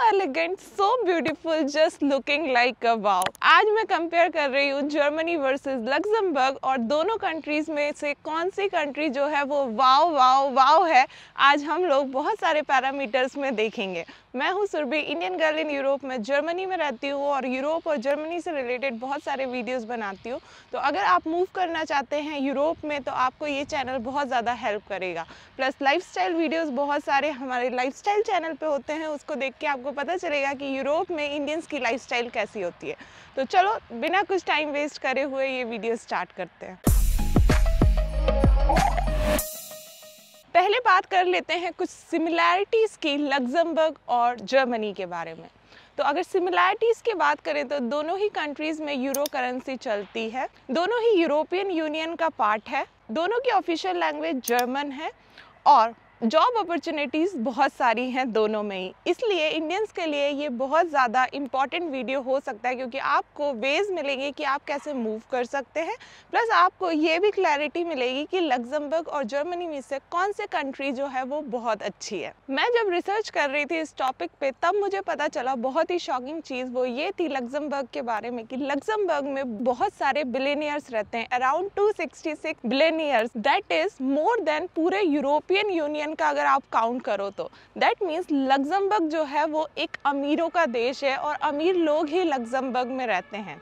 Elegant, so beautiful, just looking like a wow. आज मैं compare कर रही हूँ जर्मनी वर्सेस लक्जमबर्ग और दोनों कंट्रीज में से कौन सी कंट्री जो है वो वाव वाव वाव है। आज हम लोग बहुत सारे पैरामीटर्स में देखेंगे। मैं हूँ Surabhi, Indian girl in Europe में जर्मनी में रहती हूँ और यूरोप और जर्मनी से रिलेटेड बहुत सारे वीडियोस बनाती हूँ। तो अगर आप मूव करना चाहते हैं यूरोप में तो आपको ये चैनल बहुत ज़्यादा हेल्प करेगा। प्लस लाइफस्टाइल वीडियोस बहुत सारे हमारे लाइफस्टाइल चैनल पे होते हैं, उसको देख के आपको पता चलेगा कि यूरोप में इंडियंस की लाइफस्टाइल कैसी होती है। तो चलो बिना कुछ टाइम वेस्ट करे हुए ये वीडियो स्टार्ट करते हैं। पहले बात कर लेते हैं कुछ सिमिलैरिटीज़ की लक्जमबर्ग और जर्मनी के बारे में। तो अगर सिमिलैरिटीज़ की बात करें तो दोनों ही कंट्रीज़ में यूरो करेंसी चलती है, दोनों ही यूरोपियन यूनियन का पार्ट है, दोनों की ऑफिशियल लैंग्वेज जर्मन है और जॉब अपॉर्चुनिटीज़ बहुत सारी हैं दोनों में ही। इसलिए इंडियंस के लिए ये बहुत ज़्यादा इम्पॉर्टेंट वीडियो हो सकता है क्योंकि आपको वेज मिलेंगे कि आप कैसे मूव कर सकते हैं। प्लस आपको ये भी क्लैरिटी मिलेगी कि लक्जमबर्ग और जर्मनी में से कौन से कंट्री जो है वो बहुत अच्छी है। मैं जब रिसर्च कर रही थी इस टॉपिक पे तब मुझे पता चला बहुत ही शॉकिंग चीज़ वो ये थी लक्जमबर्ग के बारे में कि लक्जमबर्ग में बहुत सारे बिलियनियर्स रहते हैं, around 266 billionaires. That is more than पूरे यूरोपियन यूनियन का अगर आप काउंट करो तो। दैट मीन्स लक्जमबर्ग जो है वो एक अमीरों का देश है और अमीर लोग ही लक्जमबर्ग में रहते हैं।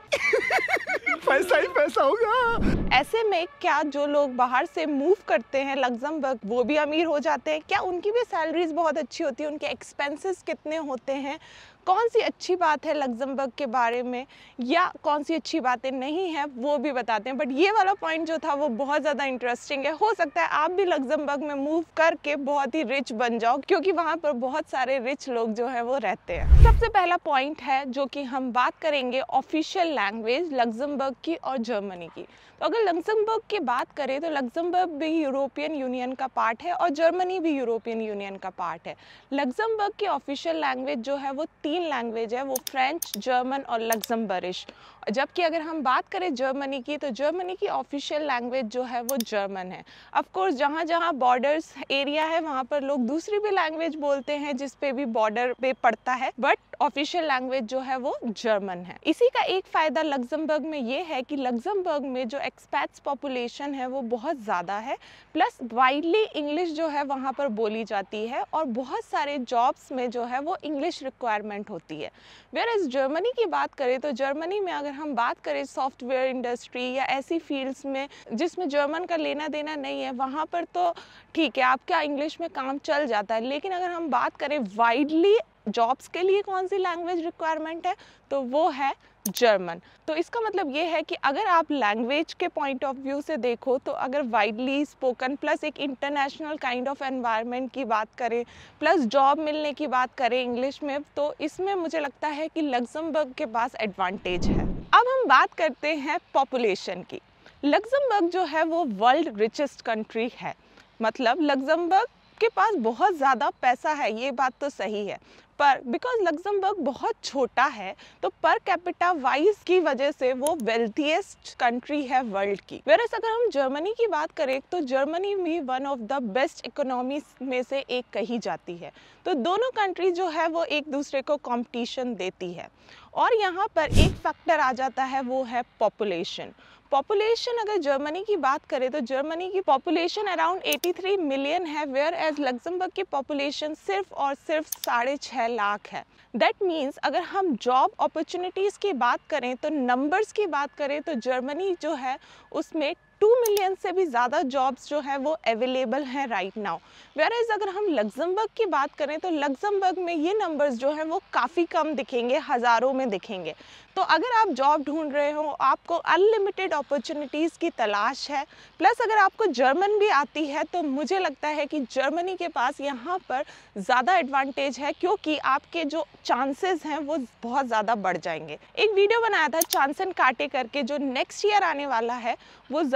पैसा ही पैसा होगा। ऐसे में क्या जो लोग बाहर से मूव करते हैं लक्जमबर्ग वो भी अमीर हो जाते हैं? क्या उनकी भी सैलरीज बहुत अच्छी होती है? उनके एक्सपेंसेस कितने होते हैं? कौन सी अच्छी बात है लक्जमबर्ग के बारे में या कौन सी अच्छी बातें नहीं है वो भी बताते हैं। बट ये वाला पॉइंट जो था वो बहुत ज़्यादा इंटरेस्टिंग है। हो सकता है आप भी लक्जमबर्ग में मूव करके बहुत ही रिच बन जाओ क्योंकि वहाँ पर बहुत सारे रिच लोग जो है वो रहते हैं। सबसे पहला पॉइंट है जो कि हम बात करेंगे ऑफिशियल लैंग्वेज लक्जमबर्ग की और जर्मनी की। तो अगर लक्जमबर्ग की बात करें तो लक्जमबर्ग भी यूरोपियन यूनियन का पार्ट है और जर्मनी भी यूरोपियन यूनियन का पार्ट है। लक्जमबर्ग की ऑफिशियल लैंग्वेज जो है वो 3 लैंग्वेज है, वो फ्रेंच, जर्मन और लक्जमबर्गिश। जबकि अगर हम बात करें जर्मनी की तो जर्मनी की ऑफिशियल लैंग्वेज जो है वो जर्मन है। ऑफ कोर्स जहाँ जहाँ बॉर्डर्स एरिया है वहाँ पर लोग दूसरी भी लैंग्वेज बोलते हैं जिस पे भी बॉर्डर पे पड़ता है, बट ऑफिशियल लैंग्वेज जो है वो जर्मन है। इसी का एक फ़ायदा लक्जमबर्ग में ये है कि लक्जमबर्ग में जो एक्सपैट्स पॉपुलेशन है वो बहुत ज़्यादा है। प्लस वाइडली इंग्लिश जो है वहाँ पर बोली जाती है और बहुत सारे जॉब्स में जो है वो इंग्लिश रिक्वायरमेंट होती है। वेयरएज़ जर्मनी की बात करें तो जर्मनी में अगर हम बात करें सॉफ्टवेयर इंडस्ट्री या ऐसी फील्ड्स में जिसमें जर्मन का लेना देना नहीं है वहाँ पर तो ठीक है आपका इंग्लिश में काम चल जाता है। लेकिन अगर हम बात करें वाइडली जॉब्स के लिए कौन सी लैंग्वेज रिक्वायरमेंट है तो वो है जर्मन। तो इसका मतलब ये है कि अगर आप लैंग्वेज के पॉइंट ऑफ व्यू से देखो तो अगर वाइडली स्पोकन प्लस एक इंटरनेशनल काइंड ऑफ एनवायरनमेंट की बात करें प्लस जॉब मिलने की बात करें इंग्लिश में तो इसमें मुझे लगता है कि लक्जमबर्ग के पास एडवांटेज है। अब हम बात करते हैं पॉपुलेशन की। लक्जमबर्ग जो है वो वर्ल्ड रिचेस्ट कंट्री है, मतलब लक्जमबर्ग के पास बहुत ज़्यादा पैसा है, ये बात तो सही है। पर बिकॉज लक्जमबर्ग बहुत छोटा है तो पर कैपिटा वाइज की वजह से वो वेल्थीएस्ट कंट्री है वर्ल्ड की। वेरएस अगर हम जर्मनी की बात करें तो जर्मनी भी one of the best economies में से एक कही जाती है। तो दोनों कंट्री जो है वो एक दूसरे को कंपटीशन देती है और यहाँ पर एक फैक्टर आ जाता है वो है पॉपुलेशन। पॉपुलेशन अगर जर्मनी की बात करें तो जर्मनी की पॉपुलेशन अराउंड 83 मिलियन है, वेयर एज लक्जमबर्ग की पॉपुलेशन सिर्फ और सिर्फ 6.5 लाख है। दैट मीन्स अगर हम जॉब अपॉर्चुनिटीज़ की बात करें तो नंबर्स की बात करें तो जर्मनी जो है उसमें 2 मिलियन से भी ज़्यादा जॉब्स जो है वो अवेलेबल हैं राइट नाउ। वेयरएज अगर हम लक्जमबर्ग की बात करें तो लक्जमबर्ग में ये नंबर्स जो हैं वो काफ़ी कम दिखेंगे, हज़ारों में दिखेंगे। तो अगर आप जॉब ढूंढ रहे हो, आपको अनलिमिटेड अपॉर्चुनिटीज़ की तलाश है, प्लस अगर आपको जर्मन भी आती है तो मुझे लगता है कि जर्मनी के पास यहाँ पर ज़्यादा एडवांटेज है क्योंकि आपके जो चांसेस हैं वो बहुत ज़्यादा बढ़ जाएंगे। एक वीडियो बनाया था चांसन काटे करके जो नेक्स्ट ईयर आने वाला है वो ज़रूर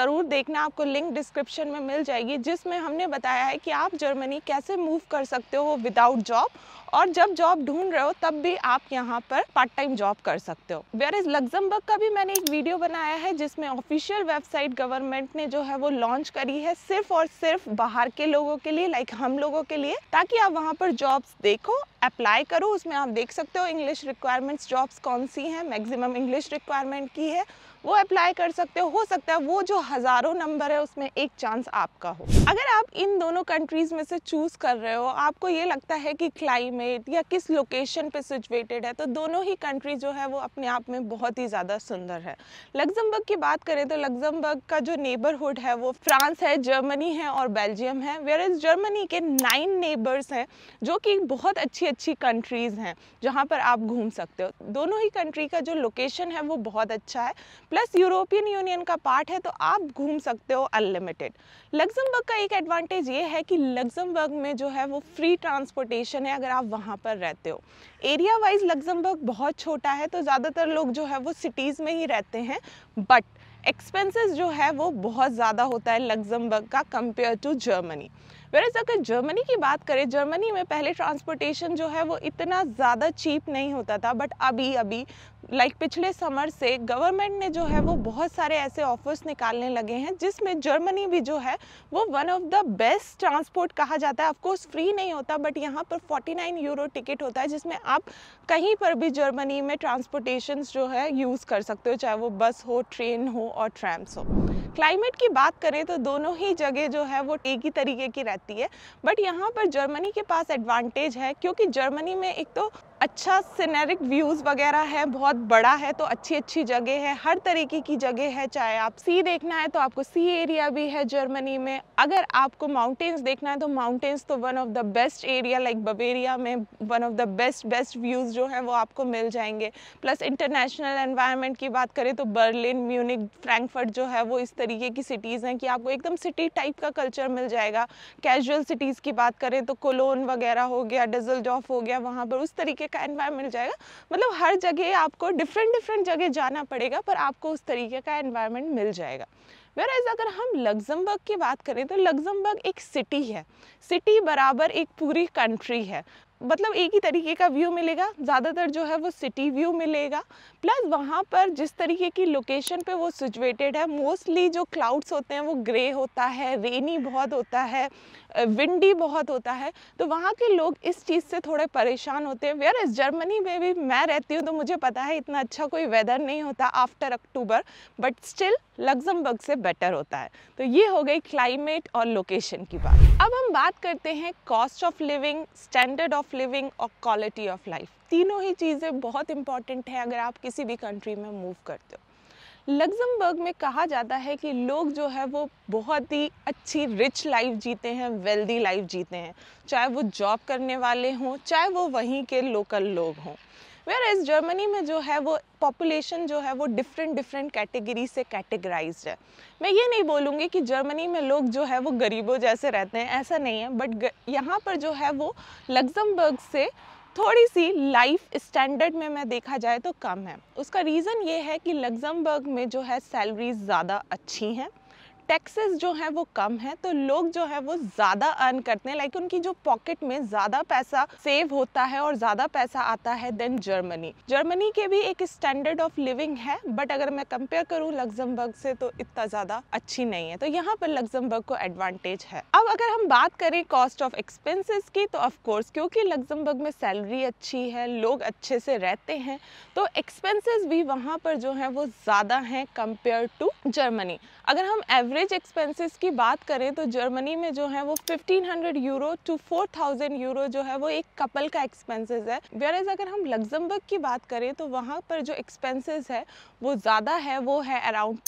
ज़रूर देखना, आपको लिंक डिस्क्रिप्शन में मिल जाएगी, जिसमें हमने बताया है कि आप जर्मनी कैसे मूव कर सकते हो विदाउट जॉब, और जब जॉब ढूंढ रहे हो तब भी आप यहाँ पर पार्ट टाइम जॉब कर सकते हो। वेयरएज लग्जमबर्ग का भी मैंने एक वीडियो बनाया है जिसमें ऑफिशियल वेबसाइट गवर्नमेंट ने जो है वो लॉन्च करी है सिर्फ और सिर्फ बाहर के लोगों के लिए, लाइक हम लोगों के लिए, ताकि आप वहाँ पर जॉब्स देखो, अप्लाई करो। उसमें आप देख सकते हो इंग्लिश रिक्वायरमेंट्स जॉब्स कौन सी हैं, मैक्सिमम इंग्लिश रिक्वायरमेंट की है, वो अप्लाई कर सकते हो सकता है वो जो हज़ारों नंबर है उसमें एक चांस आपका हो। अगर आप इन दोनों कंट्रीज़ में से चूज़ कर रहे हो, आपको ये लगता है कि क्लाइमेट या किस लोकेशन पे सिचुएटेड है, तो दोनों ही कंट्री जो है वो अपने आप में बहुत ही ज़्यादा सुंदर है। लग्जमबर्ग की बात करें तो लग्जमबर्ग का जो नेबरहुड है वो फ्रांस है, जर्मनी है और बेल्जियम है, वेयरएज जर्मनी के 9 नेबर्स हैं जो कि बहुत अच्छी कंट्रीज़ हैं जहाँ पर आप घूम सकते हो। दोनों ही कंट्री का जो लोकेशन है वो बहुत अच्छा है, प्लस यूरोपियन यूनियन का पार्ट है, तो आप घूम सकते हो अनलिमिटेड। लग्जमबर्ग का एक एडवांटेज ये है कि लग्जमबर्ग में जो है वो फ्री ट्रांसपोर्टेशन है अगर आप वहाँ पर रहते हो। एरिया वाइज लग्जमबर्ग बहुत छोटा है, तो ज़्यादातर लोग जो है वो सिटीज़ में ही रहते हैं, बट एक्सपेंसेस जो है वो बहुत ज़्यादा होता है लग्जमबर्ग का कंपेयर टू जर्मनी। वेरएज अगर जर्मनी की बात करें, जर्मनी में पहले ट्रांसपोर्टेशन जो है वो इतना ज़्यादा चीप नहीं होता था, बट अभी लाइक पिछले समर से गवर्नमेंट ने जो है वो बहुत सारे ऐसे ऑफर्स निकालने लगे हैं जिसमें जर्मनी भी जो है वो one of the best transport कहा जाता है। ऑफकोर्स फ्री नहीं होता, बट यहाँ पर 49 यूरो टिकट होता है जिसमें आप कहीं पर भी जर्मनी में ट्रांसपोर्टेशन जो है यूज़ कर सकते हो, चाहे वो बस हो, ट्रेन हो और ट्रैम्स हो। क्लाइमेट की बात करें तो दोनों ही जगह जो है वो एक ही तरीके की रहती है, बट यहाँ पर जर्मनी के पास एडवांटेज है क्योंकि जर्मनी में एक तो अच्छा सीनरिक व्यूज़ वगैरह है, बहुत बड़ा है, तो अच्छी जगह है, हर तरीके की जगह है। चाहे आप सी देखना है तो आपको सी एरिया भी है जर्मनी में, अगर आपको माउंटेन्स देखना है तो माउंटेन्स तो one of the best area, like Bavaria में one of the best views जो हैं वो आपको मिल जाएंगे। प्लस इंटरनेशनल एनवायरनमेंट की बात करें तो बर्लिन, म्यूनिक, फ्रैंकफर्ट जो है वो इस तरीके की सिटीज़ हैं कि आपको एकदम सिटी टाइप का कल्चर मिल जाएगा। कैजुअल सिटीज़ की बात करें तो कोलोन वगैरह हो गया, डसेल्डॉर्फ हो गया, वहाँ पर उस तरीके का एनवायरनमेंट मिल जाएगा। मतलब हर जगह आपको डिफरेंट जगह जाना पड़ेगा, पर आपको उस तरीके का एनवायरनमेंट मिल जाएगा। वेयरएज अगर हम लग्जमबर्ग की बात करें तो लग्जमबर्ग एक सिटी है, सिटी बराबर एक पूरी कंट्री है, मतलब एक ही तरीके का व्यू मिलेगा, ज़्यादातर जो है वो सिटी व्यू मिलेगा। प्लस वहाँ पर जिस तरीके की लोकेशन पे वो सिचुएटेड है, मोस्टली जो क्लाउड्स होते हैं वो ग्रे होता है, रेनी बहुत होता है, विंडी बहुत होता है, तो वहाँ के लोग इस चीज़ से थोड़े परेशान होते हैं। वेयरएज जर्मनी में भी मैं रहती हूँ तो मुझे पता है इतना अच्छा कोई वेदर नहीं होता after October, but still Luxembourg से बेटर होता है। तो ये हो गई क्लाइमेट और लोकेशन की बात। अब हम बात करते हैं cost of living, standard of living और क्वालिटी ऑफ लाइफ। तीनों ही चीज़ें बहुत इंपॉर्टेंट हैं अगर आप किसी भी कंट्री में मूव करते हो। लग्जमबर्ग में कहा जाता है कि लोग जो है वो बहुत ही अच्छी रिच लाइफ जीते हैं, वेल्दी लाइफ जीते हैं, चाहे वो जॉब करने वाले हों, चाहे वो वहीं के लोकल लोग हों। वेयरएज जर्मनी में जो है वो पॉपुलेशन जो है वो डिफरेंट कैटेगरी से कैटेगराइज्ड है। मैं ये नहीं बोलूँगी कि जर्मनी में लोग जो है वो गरीबों जैसे रहते हैं, ऐसा नहीं है, बट यहाँ पर जो है वो लग्जमबर्ग से थोड़ी सी लाइफ स्टैंडर्ड में मैं देखा जाए तो कम है। उसका रीज़न ये है कि लग्जमबर्ग में जो है सैलरीज ज़्यादा अच्छी हैं, टैक्सेस जो हैं वो कम है, तो लोग जो है वो ज़्यादा अर्न करते हैं, लाइक उनकी जो पॉकेट में ज़्यादा पैसा सेव होता है और ज़्यादा पैसा आता है देन जर्मनी के भी एक स्टैंडर्ड ऑफ लिविंग है, बट अगर मैं कंपेयर करूँ लग्जमबर्ग से तो इतना ज़्यादा अच्छी नहीं है, तो यहाँ पर लग्जमबर्ग को एडवांटेज है। अब अगर हम बात करें कॉस्ट ऑफ एक्सपेंसेस की, तो ऑफकोर्स क्योंकि लग्जमबर्ग में सैलरी अच्छी है, लोग अच्छे से रहते हैं, तो एक्सपेंसेस भी वहाँ पर जो है वो ज़्यादा हैं कंपेयर टू जर्मनी। अगर हम एवरेज एक्सपेंसेस की बात करें तो जर्मनी में जो है वो 1500 यूरो टू 4000 यूरो जो है वो एक कपल का एक्सपेंसेस है। वेयरएज अगर हम लग्जमबर्ग की बात करें तो वहाँ पर जो एक्सपेंसेस है वो ज़्यादा है, वो है अराउंड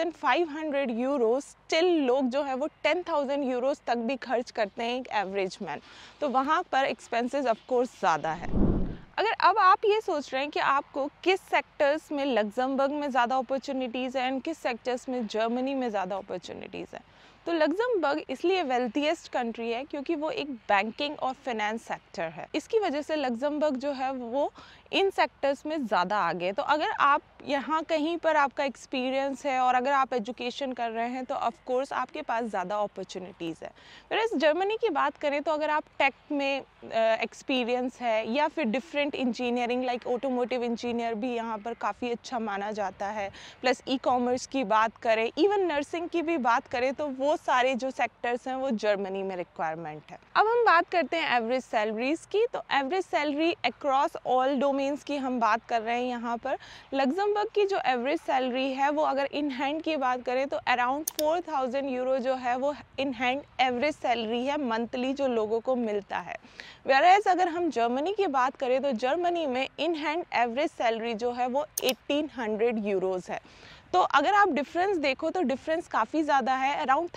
2500 यूरो। स्टिल लोग जो है वो 10,000 यूरोस तक भी खर्च करते हैं एक एवरेज मैन, तो वहाँ पर एक्सपेंसेस ऑफकोर्स ज़्यादा है। अगर अब आप ये सोच रहे हैं कि आपको किस सेक्टर्स में लग्जमबर्ग में ज़्यादा अपॉर्चुनिटीज़ हैं एंड किस सेक्टर्स में जर्मनी में ज़्यादा अपॉर्चुनिटीज़ हैं, तो लग्जमबर्ग इसलिए वेल्थीएस्ट कंट्री है क्योंकि वो एक बैंकिंग और फाइनेंस सेक्टर है। इसकी वजह से लग्जमबर्ग जो है वो इन सेक्टर्स में ज़्यादा आगे है। तो अगर आप यहाँ कहीं पर आपका एक्सपीरियंस है और अगर आप एजुकेशन कर रहे हैं तो ऑफ कोर्स आपके पास ज़्यादा अपॉर्चुनिटीज़ है। फिर जर्मनी की बात करें तो अगर आप टेक में एक्सपीरियंस है या फिर different engineering like automotive engineer भी यहाँ पर काफ़ी अच्छा माना जाता है, प्लस ई कॉमर्स की बात करें, इवन नर्सिंग की भी बात करें तो वो सारे जो सेक्टर्स हैं वो जर्मनी में रिक्वायरमेंट है। अब हम बात करते हैं एवरेज सैलरीज की। तो average salary across all domains की हम बात कर रहे हैं यहाँ पर। लग्जमबर्ग की जो एवरेज सैलरी है वो अगर इन हैंड की बात करें तो अराउंड 4000 यूरो जो है वो इन हैंड एवरेज सैलरी है मंथली जो लोगों को मिलता है। वेयरएज अगर हम जर्मनी की बात करें तो जर्मनी में इन हैंड एवरेज सैलरी जो है वो 1800 यूरोज़ है। तो अगर आप डिफरेंस देखो तो डिफरेंस काफ़ी ज़्यादा है, अराउंड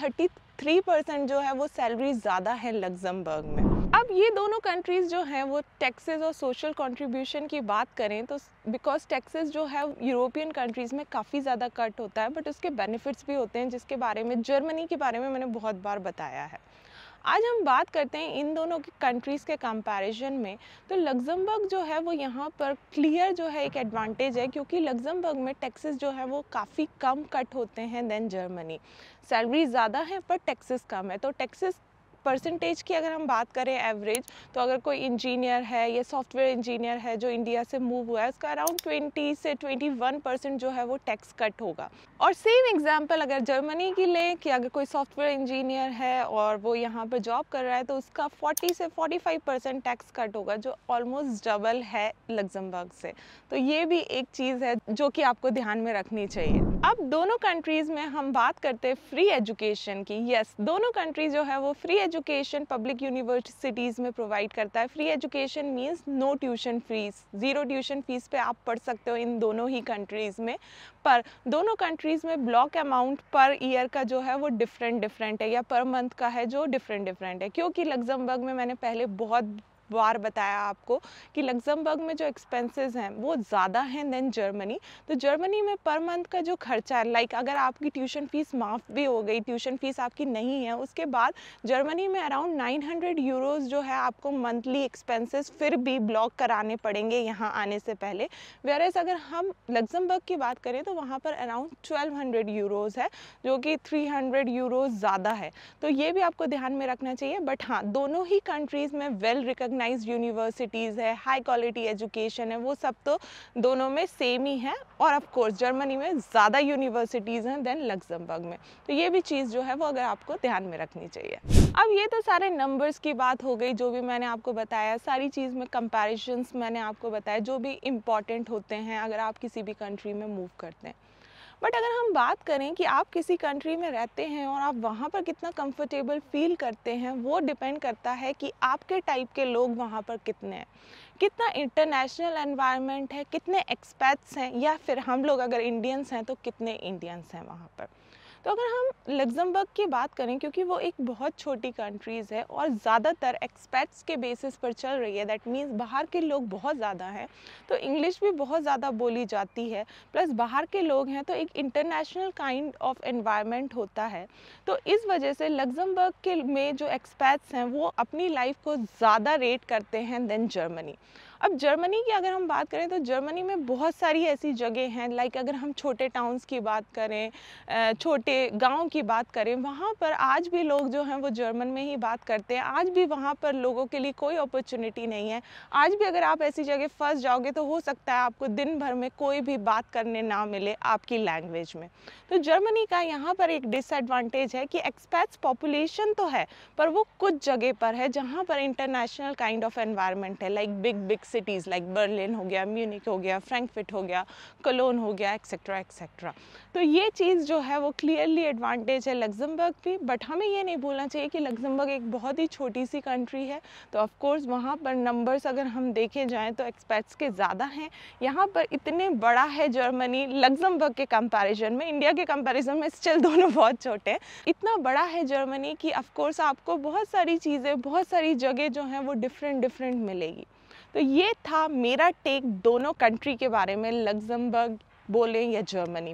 33% जो है वो सैलरी ज़्यादा है लग्जमबर्ग में। अब ये दोनों कंट्रीज़ जो हैं वो टैक्सेस और सोशल कंट्रीब्यूशन की बात करें तो बिकॉज टैक्सेस जो है यूरोपियन कंट्रीज़ में काफ़ी ज़्यादा कट होता है, बट उसके बेनिफिट्स भी होते हैं जिसके बारे में जर्मनी के बारे में मैंने बहुत बार बताया है। आज हम बात करते हैं इन दोनों की कंट्रीज़ के कंपैरिजन में। तो लग्जमबर्ग जो है वो यहाँ पर क्लियर जो है एक एडवांटेज है क्योंकि लग्जमबर्ग में टैक्सेस जो है वो काफ़ी कम कट होते हैं देन जर्मनी। सैलरी ज़्यादा है पर टैक्सेस कम है। तो टैक्सेस परसेंटेज की अगर हम बात करें एवरेज, तो अगर कोई इंजीनियर है या सॉफ्टवेयर इंजीनियर है जो इंडिया से मूव हुआ है उसका अराउंड 20 से 21% जो है वो टैक्स कट होगा। और सेम एग्जांपल अगर जर्मनी की लें कि अगर कोई सॉफ्टवेयर इंजीनियर है और वो यहाँ पर जॉब कर रहा है तो उसका 40 से 45% टैक्स कट होगा जो ऑलमोस्ट डबल है लग्जमबर्ग से। तो ये भी एक चीज़ है जो कि आपको ध्यान में रखनी चाहिए। अब दोनों कंट्रीज़ में हम बात करते हैं फ्री एजुकेशन की। यस, दोनों कंट्रीज जो है वो फ्री एजुकेशन पब्लिक यूनिवर्सिटीज़ में प्रोवाइड करता है। Free education means no tuition fees, zero tuition fees पे आप पढ़ सकते हो इन दोनों ही कंट्रीज़ में। पर दोनों कंट्रीज़ में ब्लॉक अमाउंट पर ईयर का जो है वो डिफरेंट है या पर मंथ का है जो डिफरेंट है। क्योंकि लग्जमबर्ग में मैंने पहले बहुत बार बताया आपको कि लग्जमबर्ग में जो एक्सपेंसेस हैं वो ज़्यादा हैं देन जर्मनी। तो जर्मनी में पर मंथ का जो खर्चा है, लाइक अगर आपकी ट्यूशन फ़ीस माफ़ भी हो गई, ट्यूशन फ़ीस आपकी नहीं है, उसके बाद जर्मनी में अराउंड 900 यूरोज़ जो है आपको मंथली एक्सपेंसेस फिर भी ब्लॉक कराने पड़ेंगे यहाँ आने से पहले। वेयरएज अगर हम लग्जमबर्ग की बात करें तो वहाँ पर अराउंड 1200 यूरोज़ है जो कि 300 यूरोज़ ज़्यादा है। तो ये भी आपको ध्यान में रखना चाहिए। बट हाँ, दोनों ही कंट्रीज़ में वेल रिकॉग्नाइज्ड यूनिवर्सिटीज़ है, हाई क्वालिटी एजुकेशन है, वो सब तो दोनों में सेम ही है। और ऑफ कोर्स जर्मनी में ज़्यादा यूनिवर्सिटीज़ हैं देन लग्जमबर्ग में। तो ये भी चीज़ जो है वो अगर आपको ध्यान में रखनी चाहिए। अब ये तो सारे नंबर्स की बात हो गई, जो भी मैंने आपको बताया, सारी चीज़ में कंपैरिजंस मैंने आपको बताया जो भी इम्पॉर्टेंट होते हैं अगर आप किसी भी कंट्री में मूव करते हैं। बट अगर हम बात करें कि आप किसी कंट्री में रहते हैं और आप वहाँ पर कितना कंफर्टेबल फील करते हैं, वो डिपेंड करता है कि आपके टाइप के लोग वहाँ पर कितने हैं, कितना इंटरनेशनल एनवायरनमेंट है, कितने एक्सपैट्स हैं, या फिर हम लोग अगर इंडियंस हैं तो कितने इंडियंस हैं वहाँ पर। तो अगर हम लग्जमबर्ग की बात करें, क्योंकि वो एक बहुत छोटी कंट्रीज़ है और ज़्यादातर एक्सपेट्स के बेसिस पर चल रही है, दैट मीन्स बाहर के लोग बहुत ज़्यादा हैं, तो इंग्लिश भी बहुत ज़्यादा बोली जाती है, प्लस बाहर के लोग हैं तो एक इंटरनेशनल काइंड ऑफ एनवायरनमेंट होता है। तो इस वजह से लग्जमबर्ग के में जो एक्सपेट्स हैं वो अपनी लाइफ को ज़्यादा रेट करते हैं देन जर्मनी। अब जर्मनी की अगर हम बात करें तो जर्मनी में बहुत सारी ऐसी जगह हैं, लाइक अगर हम छोटे टाउन्स की बात करें, छोटे गांव की बात करें, वहाँ पर आज भी लोग जो हैं वो जर्मन में ही बात करते हैं। आज भी वहाँ पर लोगों के लिए कोई अपॉर्चुनिटी नहीं है। आज भी अगर आप ऐसी जगह फंस जाओगे तो हो सकता है आपको दिन भर में कोई भी बात करने ना मिले आपकी लैंग्वेज में। तो जर्मनी का यहाँ पर एक डिसएडवांटेज है कि एक्सपैट्स पॉपुलेशन तो है पर वो कुछ जगह पर है जहाँ पर इंटरनेशनल काइंड ऑफ एनवायरनमेंट है, like big cities like Berlin हो गया, म्यूनिक हो गया, फ्रैंकफर्ट हो गया, कोलोन हो गया, एक्सेट्रा एक्सेट्रा। तो ये चीज़ जो है वो क्लियरली एडवांटेज है लग्जमबर्ग की। बट हमें ये नहीं भूलना चाहिए कि लग्जमबर्ग एक बहुत ही छोटी सी कंट्री है, तो ऑफ कोर्स वहाँ पर नंबर्स अगर हम देखे जाएँ तो एक्सपेट्स के ज़्यादा हैं। यहाँ पर इतने बड़ा है जर्मनी लग्जमबर्ग के कंपैरिजन में, इंडिया के कंपैरिजन में स्टिल दोनों बहुत छोटे हैं। इतना बड़ा है जर्मनी कि ऑफ कोर्स आपको बहुत सारी चीज़ें, बहुत सारी जगह जो हैं वो डिफरेंट मिलेगी। तो ये था मेरा टेक दोनों कंट्री के बारे में, लग्जमबर्ग बोलें या जर्मनी बोलें।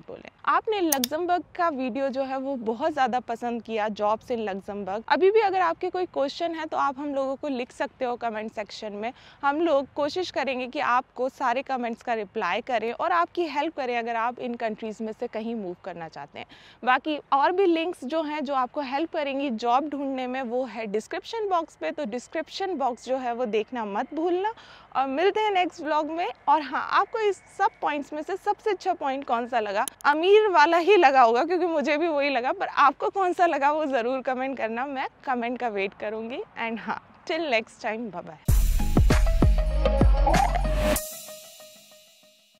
आपने लग्जमबर्ग का वीडियो जो है वो बहुत ज़्यादा पसंद किया, जॉब्स इन लग्जमबर्ग। अभी भी अगर आपके कोई क्वेश्चन है तो आप हम लोगों को लिख सकते हो कमेंट सेक्शन में। हम लोग कोशिश करेंगे कि आपको सारे कमेंट्स का रिप्लाई करें और आपकी हेल्प करें अगर आप इन कंट्रीज़ में से कहीं मूव करना चाहते हैं। बाकी और भी लिंक्स जो हैं जो आपको हेल्प करेंगी जॉब ढूंढने में, वो है डिस्क्रिप्शन बॉक्स पे, तो डिस्क्रिप्शन बॉक्स जो है वो देखना मत भूलना। और मिलते हैं नेक्स्ट व्लॉग में। और हाँ, आपको इस सब पॉइंट्स में से सबसे अच्छा पॉइंट कौन सा लगा? अमीर वाला ही लगा होगा क्योंकि मुझे भी वही लगा, पर आपको कौन सा लगा वो ज़रूर कमेंट करना, मैं कमेंट का वेट करूँगी। एंड हाँ, till next time, bye bye.